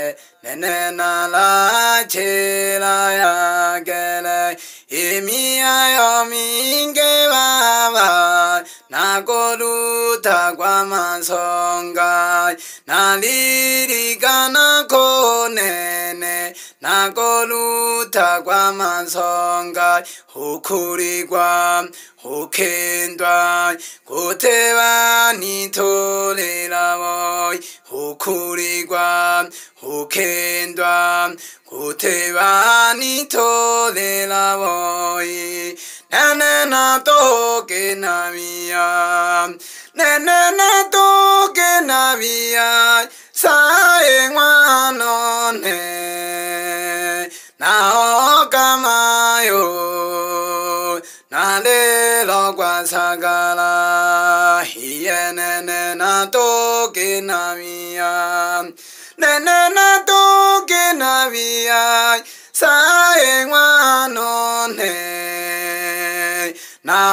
nene na la che la ya gele imi ayo minge baba na koru ta kwa mansonga na liri kana ko nene na koru ta kwa mansonga hukuri kwa hukendwa kotewa ni tolera boy hukuri kwa hukendwa kotewa ni tolera boy nene na toke na via nene na toke na via sae ngwano ne na okamayo na le lo kwa sagala hiye nene na toke na via nene na toke na via sae ngwano ne na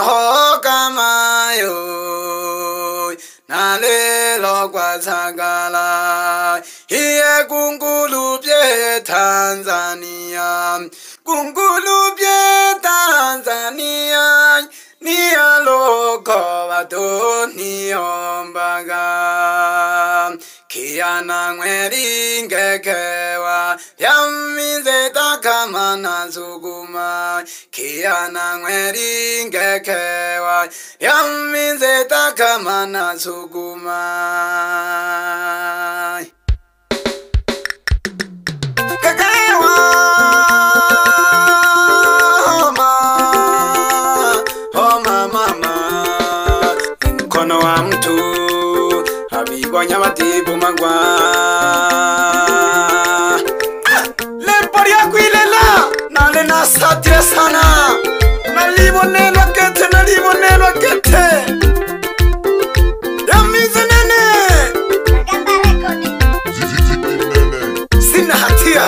okamayo na le lo kwa sagala hiye kungulu pye Tanzania kungulu pye Tanzania ni aloko wato ni ombaga kiana ngweri ngekewa yamize takamana suguma kiana ngweri ngekewa yamize takamana suguma Nyamatibu magwa Lemparia kuilela Nale na satya sana Nalibo nelo kete Yamize nene Sina hatia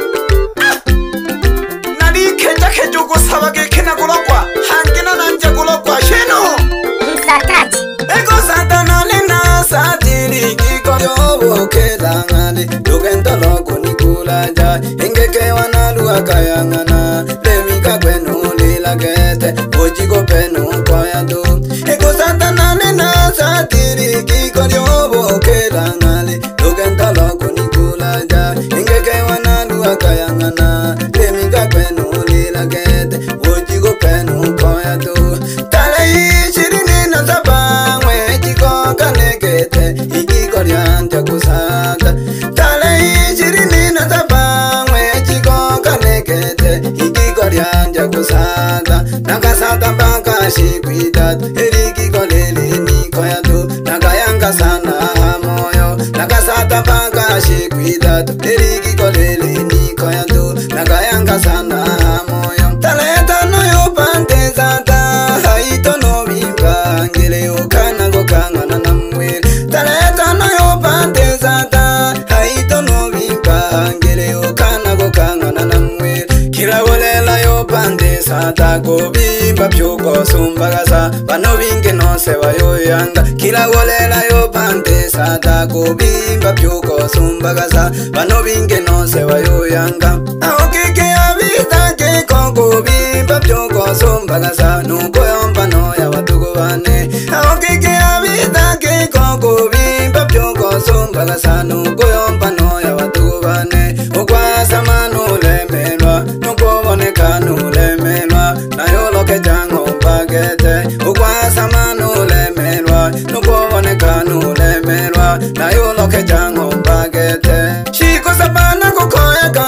Nali keja kejo gosabage kena golokwa Hangina nanja golokwa sheno Msakati Ego satana lena satiri Yobo kelangane Lugento logo nikulaja Ingeke wanaluwa kayangana Lemika kwenu lilagete Ojigo penu kwayadu Ego satana nena satiri Kiko yobo kelangane Lugento logo nikulaja Ingeke wanaluwa kayangana Lemika kwenu lilagete Ojigo penu kwayadu Tale ishirine na sabangwe Jiko kanekete Ikikorianta kusata Tale ishirine na sabangwe Jiko kanekete Ikikorianta kusata Nakasata baka shikwitatu Eriki kolele nikoyatu Nakayanga sana moyo Nakasata baka shikwitatu Eriki kolele nikoyatu Nakayanga sana moyo Taleta no yo pante sata Haito no vimba Ngele ukana gokanga na namwe Taleta no yo pante sata Haito no vimba Ngele ukana gokanga na namwe Kila wolela yo pante sata Kobimba pyuko sumbagasa Bano vinge no sewa yo yanga Kila wolela yo pante sata Kobimba pyuko sumbagasa Bano vinge no sewa yo yanga Aokeke avita ke koko bimba pyuko sumbagasa Nuko yomba no ya watugo bane Aokeke avita ke koko bimba pyuko sumbagasa Nuko yomba no ya watugo bane Ukwasa manu lemelwa Nuko boneka nu lemelwa Na yolo ke jango bagete Ukwasa manu lemelwa Nuko boneka nu lemelwa Na yolo ke jango bagete Shiko sabana kukoyaka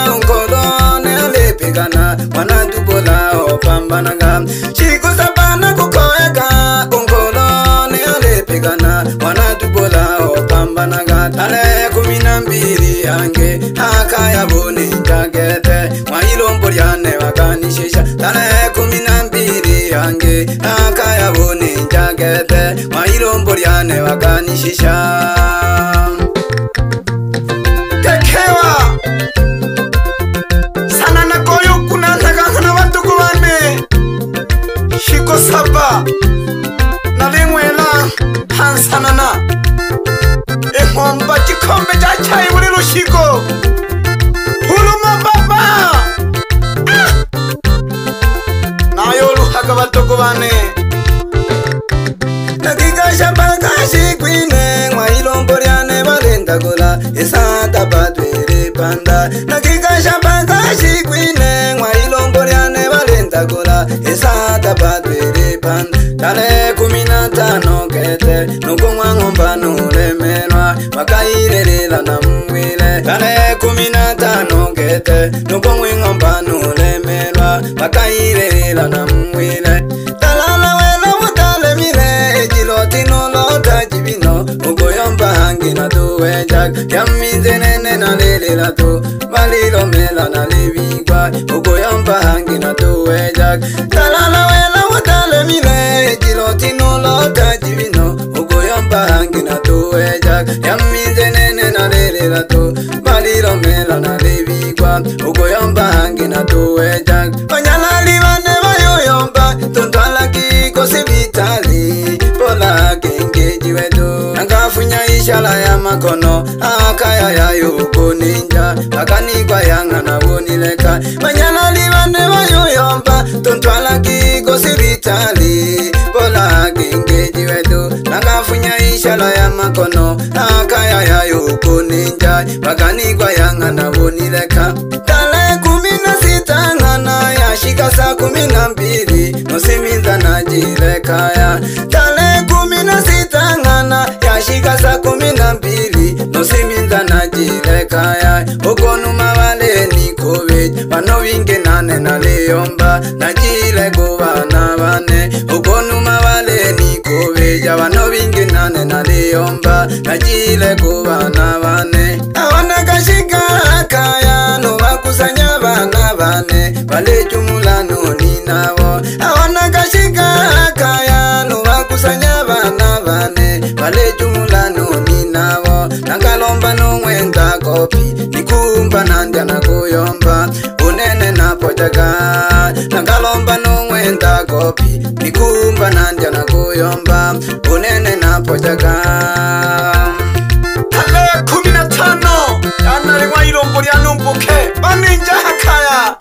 Unkolone alepigana Wanatubola opambanaga Shiko sabana kukoyaka Unkolone alepigana Wanatubola opambanaga Tale 12 yange Hakaya boni jagete Mailombo lyane wakanishisha Tale 12 yange Hakaya boni jagete Mailombo lyane wakanishisha Kekewa Sana na koyo kuna ntakana watu kuwane Shiko saba Na lingwela Hansanana nkomba gikombe cyacaye muri rushigo huruma baba nayo ruhaga batogo bane nakigasha bagashi kwine mwailomboryane balendagola esanta badwere panda nakigasha bagashi kwine mwailomboryane balendagola esanta badwere panda tale 15 kete nugomwa ngomba nulemenwa makairerela na mwile tale 15 kete nugomwa ngomba nulemenwa makairerela na mwile talala wela mutale mire ejilotino lota jibino ugoyomba hangi na duwe jak yamize nene na lelela tu balilo mela na lebigwa ugoyomba hangi na duwe jak talala wela mutale mire ejilotino lota jibino ugoyomba hangi na duwe jak yamize nene na lelela tu balilo mela na lebigwa ugoyomba hangi na duwe jak onyala libane bayoyomba tontwala kiko sibitali pola kengeji wedo nakafunya ishala ya makono akaya ya yuko ninja akanigwa yanga na wonileka manyana libane bayoyomba tontwala kiko sibitali pola kengeji wedo nakafunya ishala ya makono akaya ya yuko ninja akanigwa yanga na wonileka tale 16 ngana ya shika saa 12 nosiminza na jilekaya tale 16 ngana ya shika saa 12 nosiminza na jilekaya ukonuma wale nikowe wano winge nane na leomba na jilego wana wane ukonuma wale nikowe ya wano winge nane na leomba na jilego wana wane awana kashika kaya no wakusanya wana wane wale jumula noni nawo awana kashika kaya no wakusanya wana wane wale jumula noni nawo nakalomba no mwenda kopi nikumba nandya na kuyomba unene na pojaga nakalomba no mwenda kopi nikumba nandya na kuyomba unene na pojaga tale 15 yana limwa ilombo lya numbuke baninja hakaya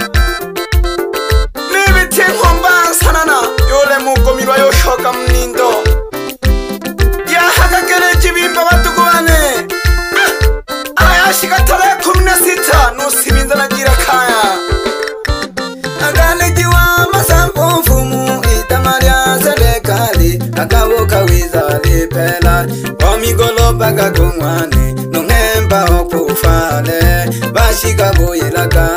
nibiti nkomba sanana yole mukomirwa yoshoka mnindo yahakagere jibimba batugwane ayashika tale 16 nusibinza nagira kaya agalejiwa masambo mfumu itamarya serikali akaboka wiza lipela wamigolo baga kumwane nungemba okufale bashika boyelaka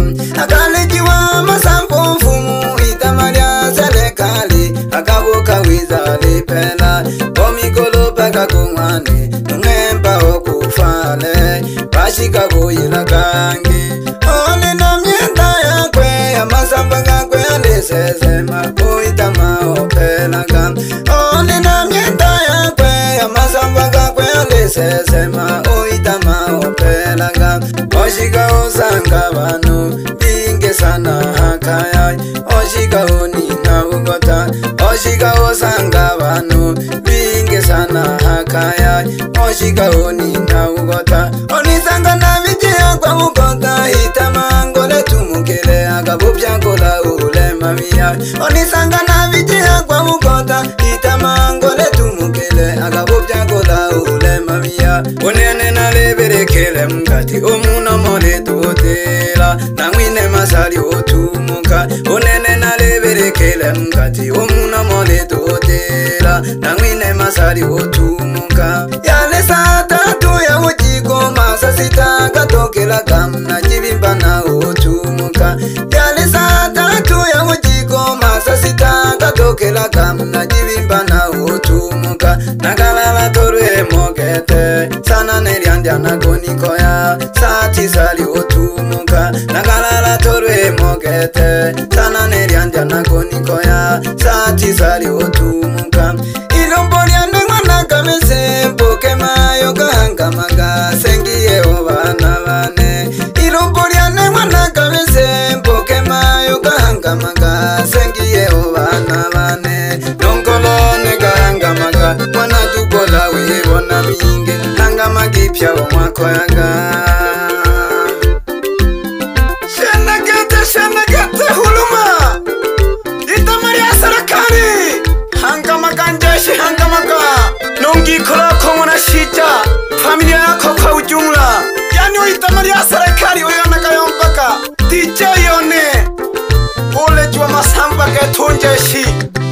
agalejiwa masambo mfumu itamarya serikali akaboka wiza lipela wamigolo baga kumwane nungemba okufale bashika boyelaka ole na mienda yakwe amasamba gakwe alesezema uitama opelaga ole na mienda yakwe amasamba gakwe alesezema uitama opelaga oshika osanga bano binge sana hakaya oshika oni na ugota oshika osanga bano binge sana hakaya oshika oni na ugota onisanga na vijia kwa ugota itamangole tumukele agabubya kola ule mamia onisanga na vijia kwa ugota itamangole tumukele agabubya kola ule mamia unene na leberekele mkati omuna mole tutela na mwine masali otumuka unene na leberekele mkati omuna mole tutela na mwine masali otumuka yale saa 3 ya ujiko masa sita katokela kamna jibimba na otumuka yale saa 3 ya ujiko masa sita katokela kamna jibimba na otumuka nakalala torwe mogete sana neriandya na gonikoya sati sali otumuka nakalala torwe mogete sana neriandya na gonikoya sati sali otumuka ilombolia nengwana kamese mpoke mayo kahangamaga sengiye obana bane ilombolia nengwana kamese mpoke mayo kahangamaga sengiye obana bane nongolo negahangamaga mwana tukola wibona minge pia mwako yaga Shenegete huluma Itamari ya serikali Hangamaka njeshi hangamaka Nungi kula komona shita Familia yako kwa ujumla Yani itamari ya serikali uyonaka yompaka DJ yone Ole jua masamba geto njeshi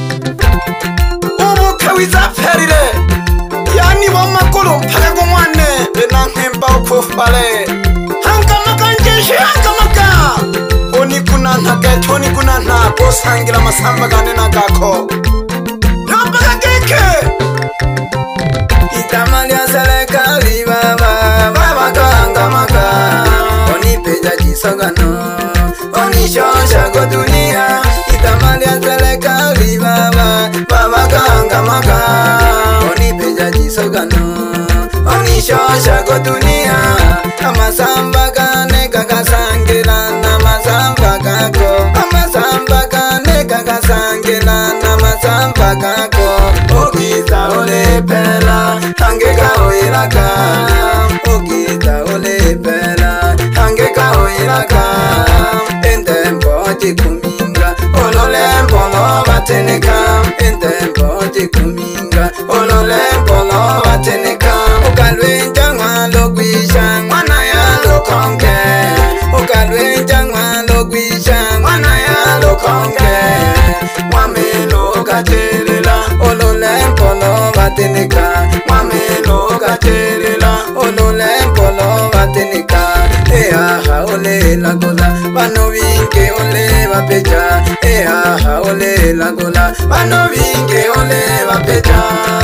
Ubu kawiza perire Yani wamakulu mpaka kumwane Benanghemba ukufale Hangamaka njeshi hangamaka Oni kunana geto oni kunana Kosangila masamba ganena gako Yompaka keke Itamali ya serikali baba hangamaka Oni peja jisogano Oni shosha kwa dunia Itamali ya serikali baba hangamaka Oni peja jisogano Oni shosha kwa dunia Amasamba gane kakasangila na masamba kako Amasamba gane kakasangila na masamba kako Ogita ole pela hangeka oiraka Ogita ole pela hangeka oiraka Endembo jikuminga ololembo lo bateneka Endembo jikuminga ololembo lo bateneka Ukalwenja ngwalo gwisha mwana ya lokonge Ukalwenja ngwalo gwisha mwana ya lokonge Mwamelo katerela ololembo lo bateneka Mwamelo katerela ololembo lo bateneka Eaha ole lagola bano vinge ole bapeja Eaha ole lagola bano vinge ole bapeja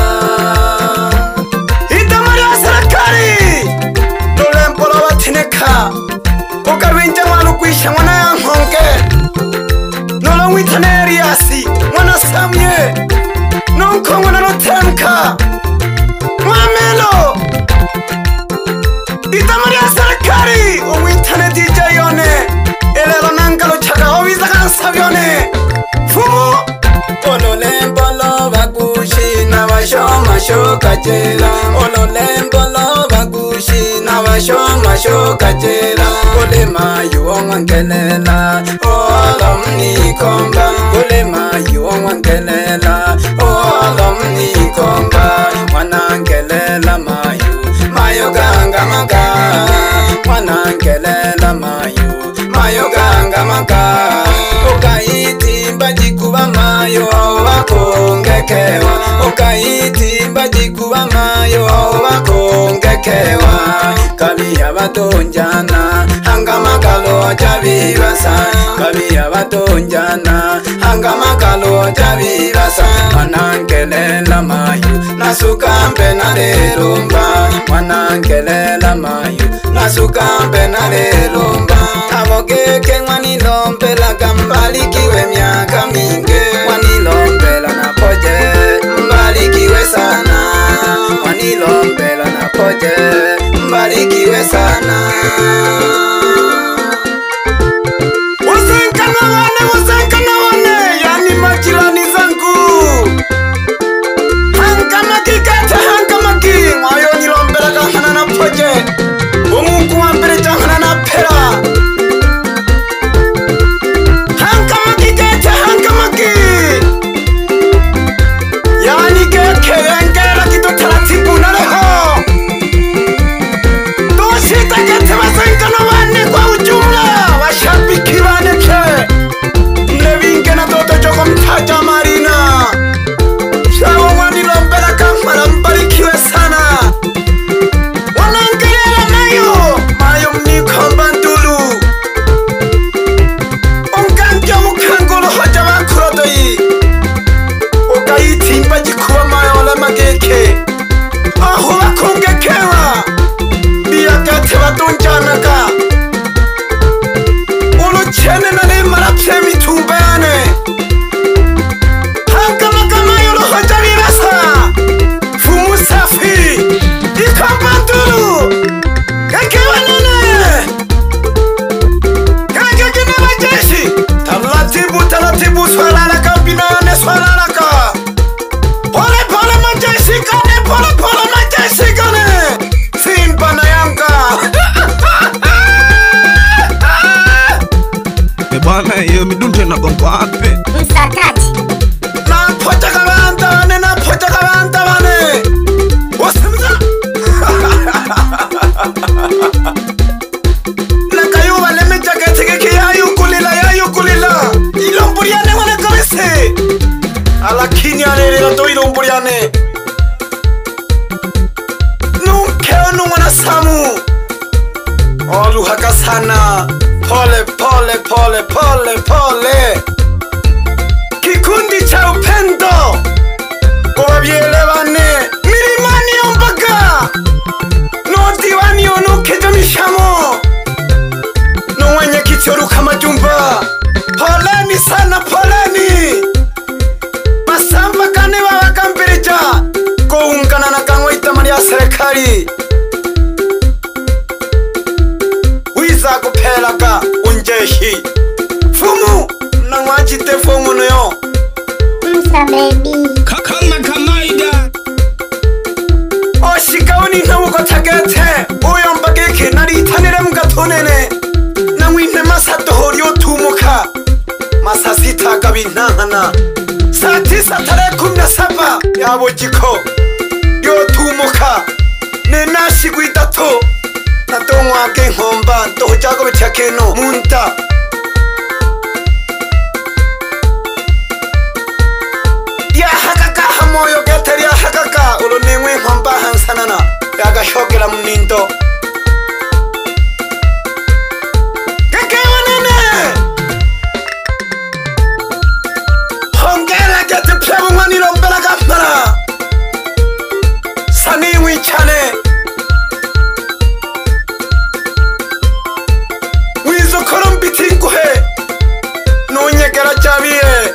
Itamari ya serikali lolembo lo bateneka Ukalwenja ngwalo gwisha mwana ya nkonge Nolo witaneri yasi mwana samye Nonkongo na notemka Mwamelo Itamari ya serikali Umwitane DJ yone Elelo nangalo chaka owiza kansav yone Fumu Ololembo lo bagushi na bashoma shoka jela Ololembo lo bagushi na bashoma shoka jela Ole mayu onwangelela Olom nikomba Ole mayu onwangelela Olom nikomba Wanangelela mayu Mayo ganga maga Wanangelela mayo ganga maga Ukaiti mbajikuba mayo wakongekewa Ukaiti mbajikuba mayo wakongekewa Kabiya batonjana hangamakalo jabibasa Kabiya batonjana hangamakalo jabibasa Wanangelela mayu nasukambe nalelumba Wanangelela mayu nasukambe nalelumba Abogeke mwanilombela kambalikiwe miaka mingi Mwanilombela na poje mbalikiwe sana Mwanilombela na poje mbalikiwe sana Usenka na wane yani majirani zangu Hangamaki kete hangamaki Mwayo nilombela kahana na poje Umungu wambele jahana na pera Hangamaki kete hangamaki Yani keke yengela kito taratibu na leho Doshita kete wasenka na wane bane Nunkeo nungwana samu Olu haka sana Pole pole pole pole pole Kikundi cha upendo Wabielebane Milimani ombaga No diwani ono kejonishamo No wenye kitoruka majumba Poleni sana poleni Masamba kane wawakambirija Kuungana na kangwa itamani ya serikali Wiza kupelaka unjeshi Fumu na mwajite fumu noyo Msa baby Kama kamaida Oshikauni na uko tagete Uyo mbageke naritanire mgatonene Na mwine masato horio tumuka Masasita gabinahana Satisa tare 17 Yabo jiko Yo tumuka Nenashi guidato Natongwa genghomba Tohojago betiakeno Munta Ya hakaka hamoyo geteri ya hakaka Ulo nengwe nghomba hansanana Yaga shogela mnindo Kekewa nene Hongera gete pyabu mwani lombela gafnara Sani wichane Wizo korom bitinguhe Nunyekera chabie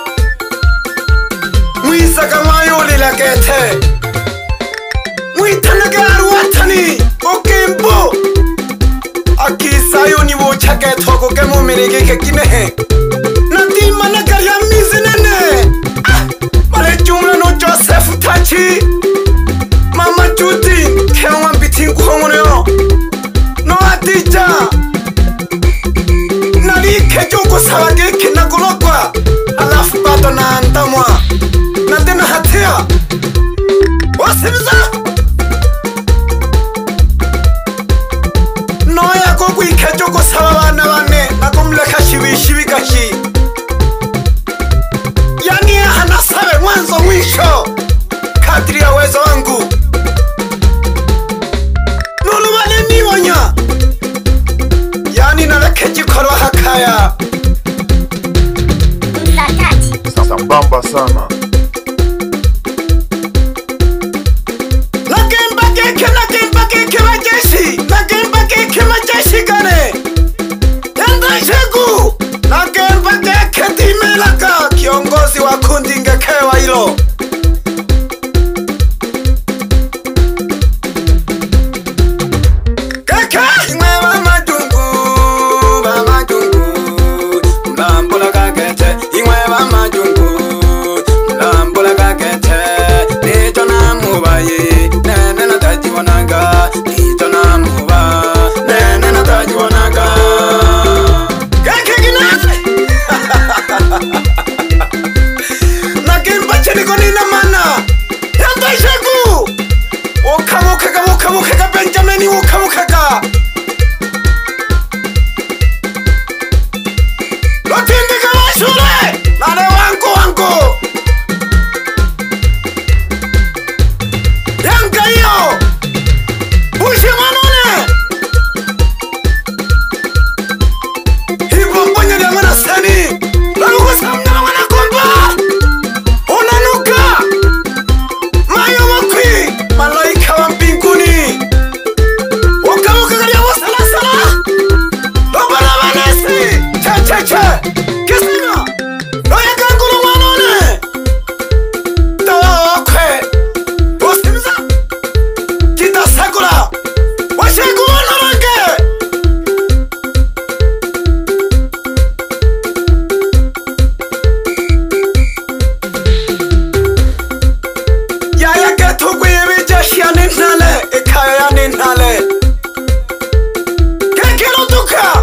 Mwiza kamayo lila gete Mwitanaga aruatani Okembo Akisayo ni wocha geto Kokemo merege kekinehe Nadima nagaya mizinene Male jumla no Joseph Tachi Mama Judy Kewa bitingu hongono No Adija Nali kejoko sawage kinagolokwa Alafu bato na antamwa Nadena hatea Wasimiza Noya gogu ikejoko sawana wane Nagumleka shibi kashi Yani hanasawe mwanzo mwisho Kadri ya uwezo wangu Nulu wale niwonya Yani naleke jikoro hakaya Msa tati Sambamba sana. Nagemba keke majeshi gane Yanda shegu Nagemba keke dimelaka Kiongozi wa kundi ngekewa hilo Keke ingwe wa madungu Mlambula kakete ingwe wa madungu Mlambula kakete Nito na mubaye Nene na taji wanaga Nito na muba Nene na taji wanaga Keke ginase Nagimba chini konina mana Yanda ishegu Wokamukega Benjamini wokamukega Lotindika washure Nane wangu Yanka iyo Bushi manone Hivo mbonya ya mana sani Laluko samna na wana kumba Unanuka Mayo wakwi Malaika wa mbinguni Wokamukega ya wasala Lobala vanesi Che Kisima Loya gangulu manone Tokwe Osimiza Kita sakura Washegu wanarange Yaya geto kwewe jashi ya ninale Ekaya ya ninale Kekiro duka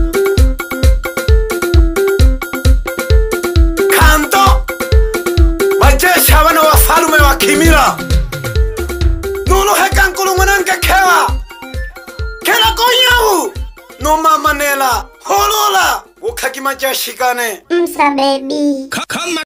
Kanto Wajeshi habana wafalume wa kimira Nulu hekankulu mwanange kewa Kela konyahu No mama nela Holola Ukaki majeshi gane Msa baby Kama